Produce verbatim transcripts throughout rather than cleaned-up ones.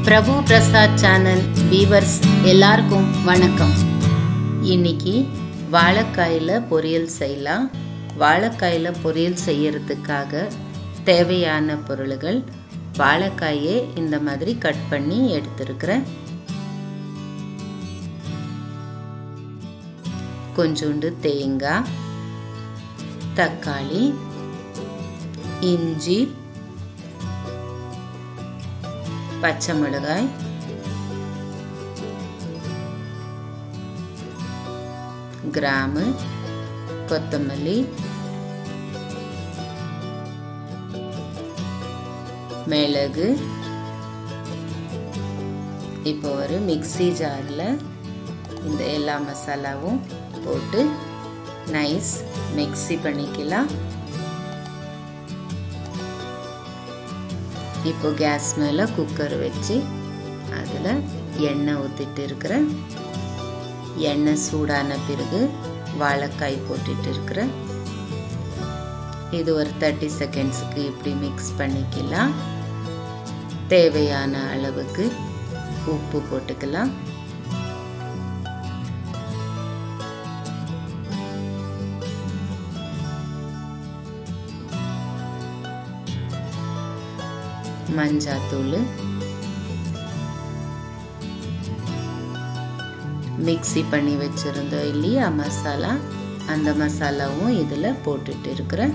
Prabhu Prasad Channel viewers எல்லாருக்கும் வணக்கம். இன்னைக்கு வாழைக்காயில பொரியல் செய்யலாம். வாழைக்காயில பொரியல் செய்யறதுக்காக தேவையான பொருட்கள் வாழைக்காயை இந்த மாதிரி கட் பண்ணி எடுத்துருக்கிறேன். கொஞ்சோண்டு தேங்காய், தக்காளி, இஞ்சி, பச்சை மிளகாய், கிராம்பு, கொத்தமல்லி, மிளகு. இப்போ ஒரு மிக்ஸி ஜாரில் இந்த எல்லா மசாலாவும் போட்டு நைஸ் மிக்ஸி பண்ணிக்கலாம். இப்போ கேஸ் மேலே குக்கர் வச்சு அதில் எண்ணெய் ஊற்றிட்டு இருக்கிறேன். எண்ணெய் சூடான பிறகு வாழைக்காய் போட்டுட்டு இருக்கிறேன். இது ஒரு தேர்ட்டி செகண்ட்ஸுக்கு இப்படி மிக்ஸ் பண்ணிக்கலாம். தேவையான அளவுக்கு உப்பு போட்டுக்கலாம். மஞ்சாத்தூள், மிக்ஸி பண்ணி வச்சிருந்தோம் இல்லையா மசாலா, அந்த மசாலாவும் இதில் போட்டுட்டு இருக்கிறேன்.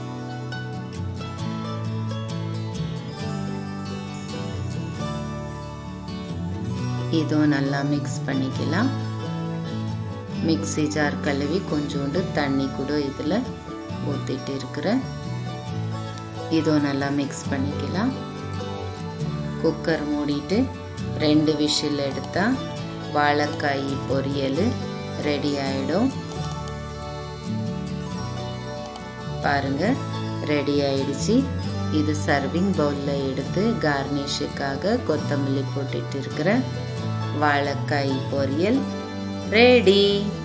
இதுவும் நல்லா மிக்ஸ் பண்ணிக்கலாம். மிக்ஸி ஜார் கழுவி கொஞ்சோண்டு தண்ணி கூட இதில் ஊற்றிட்டு இருக்கிறேன். இதுவும் நல்லா மிக்ஸ் பண்ணிக்கலாம். குக்கர் மூடிட்டு ரெண்டு விசில் எடுத்தால் வாழைக்காய் பொரியல் ரெடி ஆகிடும். பாருங்க, ரெடி ஆயிடுச்சு. இது சர்விங் பவுலில் எடுத்து கார்னிஷுக்காக கொத்தமல்லி போட்டுட்டு இருக்கிற வாழைக்காய் பொரியல் ரெடி.